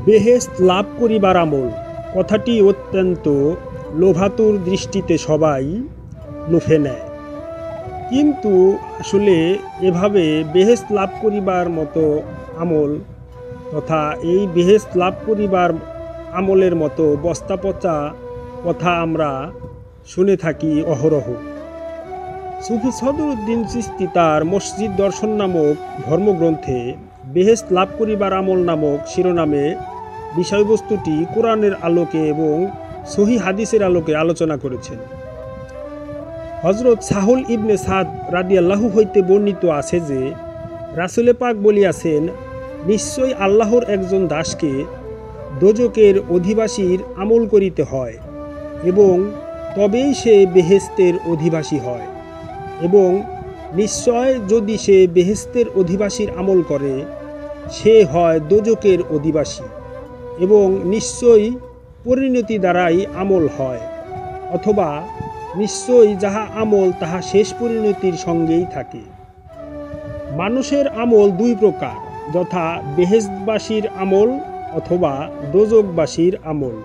বেহেশত লাভ করিবার আমল কথাটি অত্যন্ত লোভাতুর দৃষ্টিতে সবাই লুফে নেয়, কিন্তু আসলে এভাবে বেহেশত লাভ করিবার মতো আমল তথা এই বেহেশত লাভ করিবার আমলের মতো বস্তা পচা কথা আমরা শুনে থাকি অহরহ। সুফি সদরুদ্দিন চিশতি তার মসজিদ দর্শন নামক ধর্মগ্রন্থে বেহেশত লাভ করিবার আমল নামক শিরোনামে বিষয়বস্তুটি কোরআনের আলোকে এবং সহিহ হাদিসের আলোকে আলোচনা করেছেন। হযরত সাহুল ইবনে সাদ রাদিয়াল্লাহু হইতে বর্ণিত আছে যে রাসূলে পাক বলিয়াছেন, নিশ্চয় আল্লাহর একজন দাসকে দোজকের অধিবাসীর আমল করিতে হয় এবং তবেই সে বেহেশতের অধিবাসী হয়, এবং নিশ্চয় যদি সে বেহেশতের অধিবাসীর আমল করে সে হয় দোজকের অধিবাসী, এবং নিশ্চয়ই পরিণতি দ্বারাই আমল হয়, অথবা নিশ্চয়ই যাহা আমল তাহা শেষ পরিণতির সঙ্গেই থাকে। মানুষের আমল দুই প্রকার, যথা বেহেশতবাসীর আমল অথবা দোজকবাসীর আমল।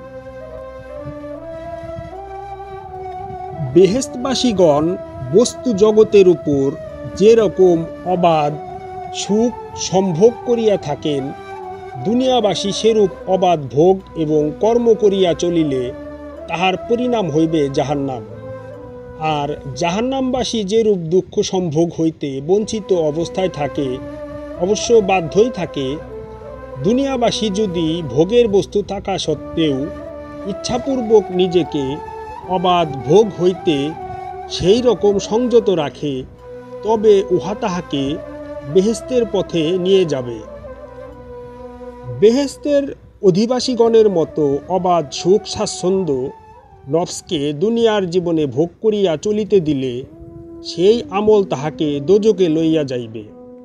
বেহেশতবাসীগণ বস্তু জগতের উপর যেরকম অবাধ সুখ সম্ভোগ করিয়া থাকেন, দুনিয়াবাসী সেরূপ অবাধ ভোগ এবং কর্ম করিয়া চলিলে তাহার পরিণাম হইবে জাহান্নাম। আর জাহান্নামবাসী যেরূপ দুঃখ সম্ভোগ হইতে বঞ্চিত অবস্থায় থাকে, অবশ্য বাধ্যই থাকে, দুনিয়াবাসী যদি ভোগের বস্তু থাকা সত্ত্বেও ইচ্ছাপূর্বক নিজেকে অবাধ ভোগ হইতে সেই রকম সংযত রাখে, তবে উহা তাহাকে বেহেশতের পথে নিয়ে যাবে। বেহেশতের অধিবাসীগণের মতো অবাধ সুখ স্বাচ্ছন্দ্য নফসকে দুনিয়ার জীবনে ভোগ করিয়া চলিতে দিলে সেই আমল তাহাকে দোজকে লইয়া যাইবে।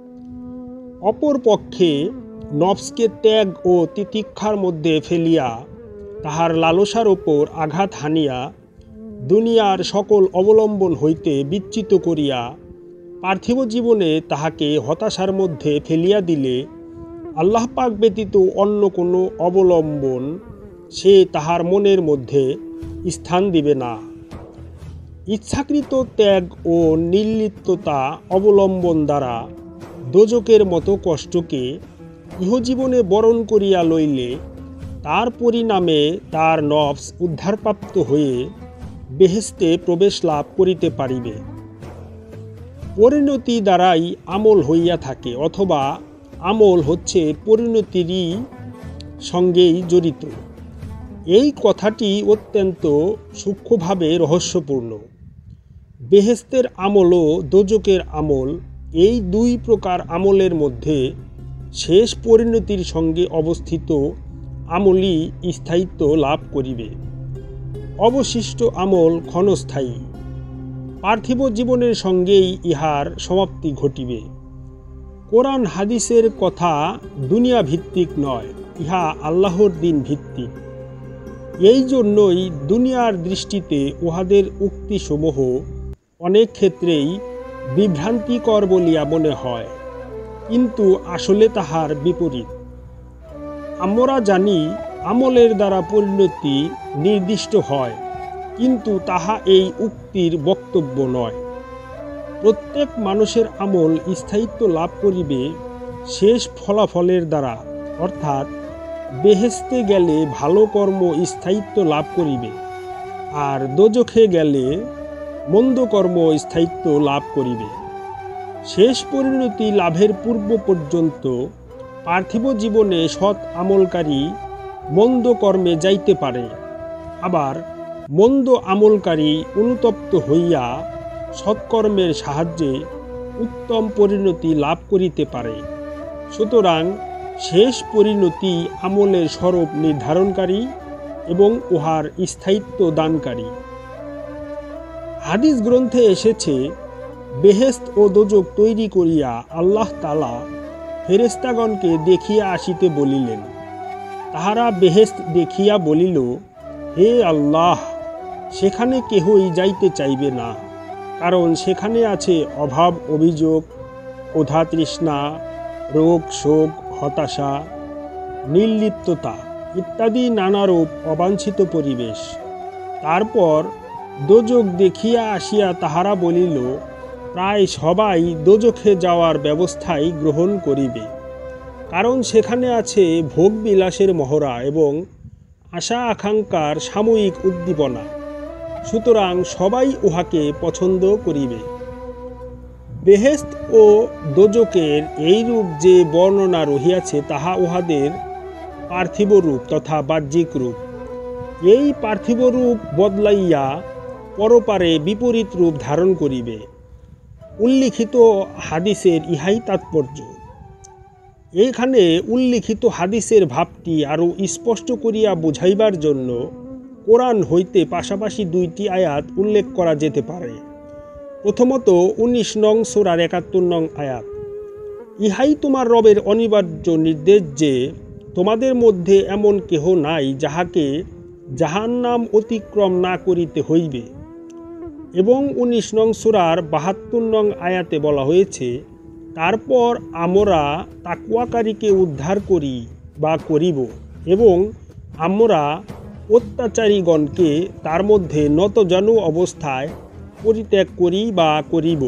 অপর পক্ষে নফসকে ত্যাগ ও তিতিক্ষার মধ্যে ফেলিয়া তাহার লালসার ওপর আঘাত হানিয়া দুনিয়ার সকল অবলম্বন হইতে বিচ্যুত করিয়া পার্থিব জীবনে তাহাকে হতাশার মধ্যে ফেলিয়া দিলে আল্লাহ পাক ব্যতীত অন্য কোনো অবলম্বন সে তাহার মনের মধ্যে স্থান দিবে না। ইচ্ছাকৃত ত্যাগ ও নির্লিপ্ততা অবলম্বন দ্বারা দোজকের মতো কষ্টকে ইহজীবনে বরণ করিয়া লইলে তার পরিণামে তার নফস উদ্ধারপ্রাপ্ত হয়ে বেহেশতে প্রবেশ লাভ করিতে পারিবে। পরিণতি দ্বারাই আমল হইয়া থাকে, অথবা আমল হচ্ছে পরিণতিরই সঙ্গেই জড়িত। এই কথাটি অত্যন্ত সূক্ষ্মভাবে রহস্যপূর্ণ। বেহেশতের আমল ও দোজকের আমল, এই দুই প্রকার আমলের মধ্যে শেষ পরিণতির সঙ্গে অবস্থিত আমলই স্থায়িত্ব লাভ করিবে। অবশিষ্ট আমল ক্ষণস্থায়ী, পার্থিব জীবনের সঙ্গেই ইহার সমাপ্তি ঘটিবে। কোরআন হাদিসের কথা দুনিয়া ভিত্তিক নয়, ইহা আল্লাহর দিন ভিত্তিক। এই জন্যই দুনিয়ার দৃষ্টিতে উহাদের উক্তিসমূহ অনেক ক্ষেত্রেই বিভ্রান্তিকর বলিয়া মনে হয়, কিন্তু আসলে তাহার বিপরীত। আমরা জানি আমলের দ্বারা পরিণতি নির্দিষ্ট হয়, কিন্তু তাহা এই উক্তির বক্তব্য নয়। প্রত্যেক মানুষের আমল স্থায়িত্ব লাভ করিবে শেষ ফলাফলের দ্বারা, অর্থাৎ বেহেশতে গেলে ভালো কর্ম স্থায়িত্ব লাভ করিবে, আর দোজখে গেলে মন্দ কর্ম স্থায়িত্ব লাভ করিবে। শেষ পরিণতি লাভের পূর্ব পর্যন্ত পার্থিব জীবনে সৎ আমলকারী মন্দ কর্মে যাইতে পারে, আবার মন্দ আমলকারী অনুতপ্ত হইয়া সৎকর্মের সাহায্যে উত্তম পরিণতি লাভ করিতে পারে। সুতরাং শেষ পরিণতি আমলের স্বরূপ নির্ধারণকারী এবং উহার স্থায়িত্ব দানকারী। হাদিস গ্রন্থে এসেছে, বেহেশত ও দোজক তৈরি করিয়া আল্লাহ তাআলা ফেরেশতাগণকে দেখিয়া আসিতে বলিলেন। তাহারা বেহেশত দেখিয়া বলিল, হে আল্লাহ, সেখানে কেহই যাইতে চাইবে না, কারণ সেখানে আছে অভাব অভিযোগ, ক্ষুধা তৃষ্ণা, রোগ শোক, হতাশা, নির্লিপ্ততা। ইত্যাদি নানারূপ অবাঞ্ছিত পরিবেশ। তারপর দোজখ দেখিয়া আসিয়া তাহারা বলিল, প্রায় সবাই দোজখে যাওয়ার ব্যবস্থাই গ্রহণ করিবে, কারণ সেখানে আছে ভোগবিলাসের মহড়া এবং আশা আকাঙ্ক্ষার সাময়িক উদ্দীপনা, সুতরাং সবাই উহাকে পছন্দ করিবে। বেহেশত ও দোজখের এইরূপ যে বর্ণনা রহিয়াছে তাহা উহাদের পার্থিব রূপ তথা বাহ্যিক রূপ। এই পার্থিব রূপ বদলাইয়া পরপারে বিপরীত রূপ ধারণ করিবে। উল্লিখিত হাদিসের ইহাই তাৎপর্য। এইখানে উল্লিখিত হাদিসের ভাবটি আরও স্পষ্ট করিয়া বুঝাইবার জন্য কোরআন হইতে পাশাপাশি দুইটি আয়াত উল্লেখ করা যেতে পারে। প্রথমত 19 নং সূরার 71 নং আয়াত, ইহাই তোমার রবের অনিবার্য নির্দেশ যে তোমাদের মধ্যে এমন কেহ নাই যাহাকে জাহান্নাম অতিক্রম না করিতে হইবে। এবং 19 নং সূরার 72 নং আয়াতে বলা হয়েছে, তারপর আমরা তাকওয়াকারীকে উদ্ধার করি বা করিব এবং আমরা অত্যাচারীগণকে তার মধ্যে নতজানু অবস্থায় পরিত্যাগ করি বা করিব।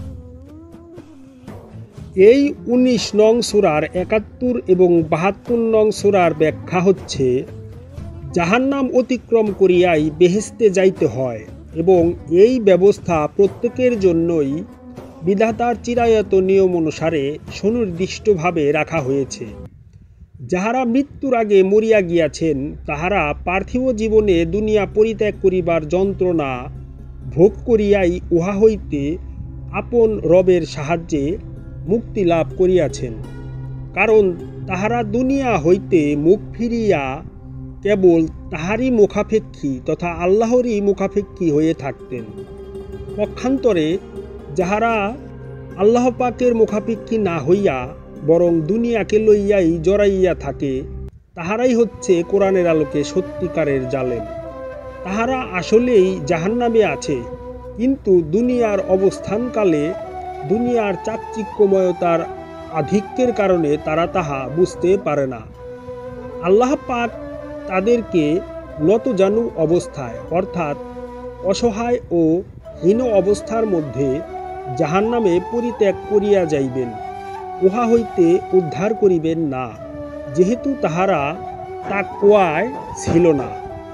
এই 19 নং সূরার 71 এবং 72 নং সূরার ব্যাখ্যা হচ্ছে, জাহান্নাম অতিক্রম করিয়াই বেহেশতে যাইতে হয় এবং এই ব্যবস্থা প্রত্যেকের জন্যই বিধাতার চিরায়ত নিয়ম অনুসারে সুনির্দিষ্টভাবে রাখা হয়েছে। যাহারা মৃত্যুর আগে মরিয়া গিয়াছেন তাহারা পার্থিব জীবনে দুনিয়া পরিত্যাগ করিবার যন্ত্রণা ভোগ করিয়াই উহা হইতে আপন রবের সাহায্যে মুক্তি লাভ করিয়াছেন, কারণ তাহারা দুনিয়া হইতে মুখ ফিরিয়া কেবল তাহারই মুখাপেক্ষী তথা আল্লাহরই মুখাপেক্ষী হয়ে থাকতেন। পক্ষান্তরে যাহারা আল্লাহ পাকের মুখাপেক্ষী না হইয়া বরং দুনিয়াকে লইয়াই জড়াইয়া থাকে, তাহারাই হচ্ছে কোরআনের আলোকে সত্যিকারের জালেম। তাহারা আসলেই জাহান্নামে আছে, কিন্তু দুনিয়ার অবস্থানকালে দুনিয়ার চাকচিক্যময়তার আধিক্যের কারণে তারা তাহা বুঝতে পারে না। আল্লাহ পাক তাদেরকে নতজানু অবস্থায় অর্থাৎ অসহায় ও হীন অবস্থার মধ্যে জাহান্নামে পরিত্যাগ করিয়া যাইবেন, উহা হইতে উদ্ধার করিবেন না, যেহেতু তাহারা তাকওয়ায় ছিল না।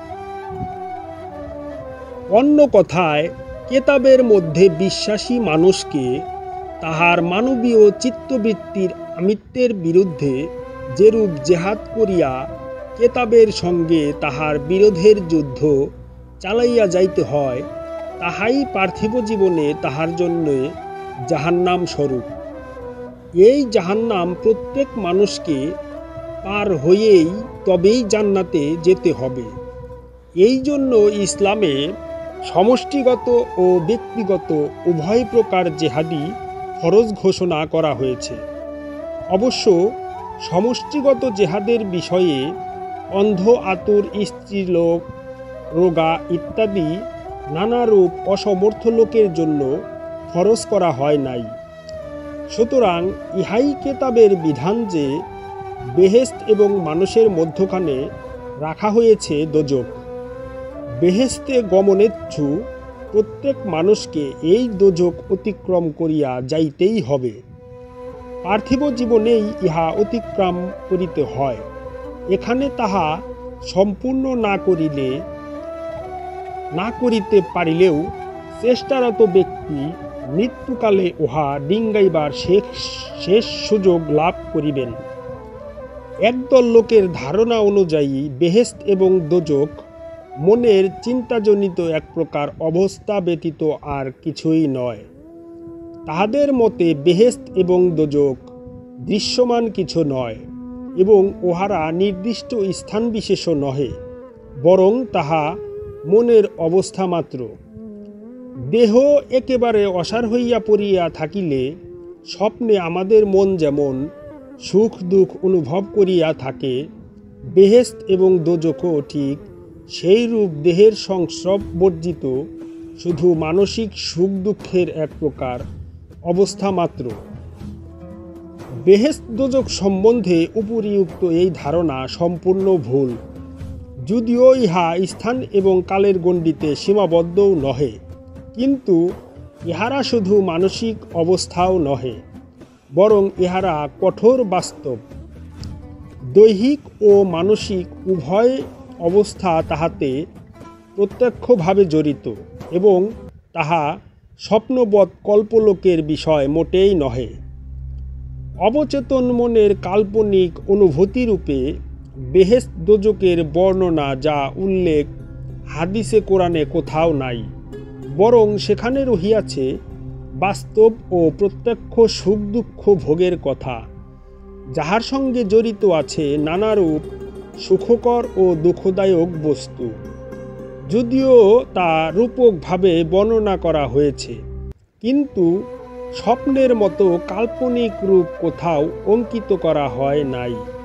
অন্য কথায়, কেতাবের মধ্যে বিশ্বাসী মানুষকে তাহার মানবীয় চিত্তবৃত্তির আমিত্বের বিরুদ্ধে যেরূপ জেহাদ করিয়া কেতাবের সঙ্গে তাহার বিরোধের যুদ্ধ চালাইয়া যাইতে হয়, তাহাই পার্থিব জীবনে তাহার জন্য জাহান্নাম স্বরূপ। এই জাহান্নাম প্রত্যেক মানুষকে পার হয়েই তবেই জান্নাতে যেতে হবে। এই জন্য ইসলামে সমষ্টিগত ও ব্যক্তিগত উভয় প্রকার জেহাদি ফরজ ঘোষণা করা হয়েছে। অবশ্য সমষ্টিগত জেহাদের বিষয়ে অন্ধ, আতুর, স্ত্রীলোক, রোগা ইত্যাদি নানারূপ অসমর্থ লোকের জন্য ফরজ করা হয় নাই। সুতরাং ইহাই কেতাবের বিধান যে বেহেশত এবং মানুষের মধ্যখানে রাখা হয়েছে দোজখ। বেহেশতে গমনেচ্ছু প্রত্যেক মানুষকে এই দোজখ অতিক্রম করিয়া যাইতেই হবে। পার্থিব জীবনেই ইহা অতিক্রম করিতে হয়। এখানে তাহা সম্পূর্ণ না করিতে পারিলেও চেষ্টারত ব্যক্তি মৃত্যুকালে উহা ডিঙ্গাইবার শেষ সুযোগ লাভ করিবেন। একদল লোকের ধারণা অনুযায়ী বেহেশত এবং দোজখ মনের চিন্তাজনিত এক প্রকার অবস্থা ব্যতীত আর কিছুই নয়। তাহাদের মতে বেহেশত এবং দোজখ দৃশ্যমান কিছু নয় এবং উহারা নির্দিষ্ট স্থান বিশেষও নহে, বরং তাহা মনের অবস্থা মাত্র। দেহ একেবারে অসাড় হইয়া পড়িয়া থাকিলে স্বপ্নে আমাদের মন যেমন সুখ দুঃখ অনুভব করিয়া থাকে, বেহেশত এবং দোজখও ঠিক সেই রূপ দেহের সংস্রব বর্জিত শুধু মানসিক সুখ দুঃখের এক প্রকার অবস্থা মাত্র। বেহেশত দোজখ সম্বন্ধে উপরিউক্ত এই ধারণা সম্পূর্ণ ভুল। যদিও ইহা স্থান এবং কালের গণ্ডিতে সীমাবদ্ধও নহে, কিন্তু ইহারা শুধু মানসিক অবস্থাও নহে, বরং ইহারা কঠোর বাস্তব। দৈহিক ও মানসিক উভয় অবস্থা তাহাতে প্রত্যক্ষভাবে জড়িত, এবং তাহা স্বপ্নবৎ কল্পলোকের বিষয় মোটেই নহে। অবচেতন মনের কাল্পনিক অনুভূতিরূপে বেহেশত দোজকের বর্ণনা যা উল্লেখ হাদিসে কোরআনে কোথাও নাই, বরং সেখানে রহিয়াছে বাস্তব ও প্রত্যক্ষ সুখ দুঃখ ভোগের কথা, যাহার সঙ্গে জড়িত আছে নানারূপ সুখকর ও দুঃখদায়ক বস্তু। যদিও তা রূপকভাবে বর্ণনা করা হয়েছে, কিন্তু স্বপ্নের মতো কাল্পনিক রূপ কোথাও অঙ্কিত করা হয় নাই।